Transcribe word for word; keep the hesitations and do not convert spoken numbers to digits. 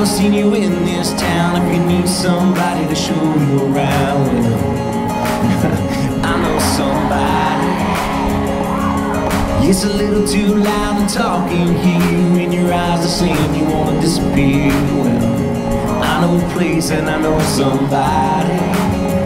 I've seen you in this town. If you need somebody to show you around, well, I know somebody. It's a little too loud and talking here. In your eyes are saying you wanna disappear. Well, I know a place and I know somebody.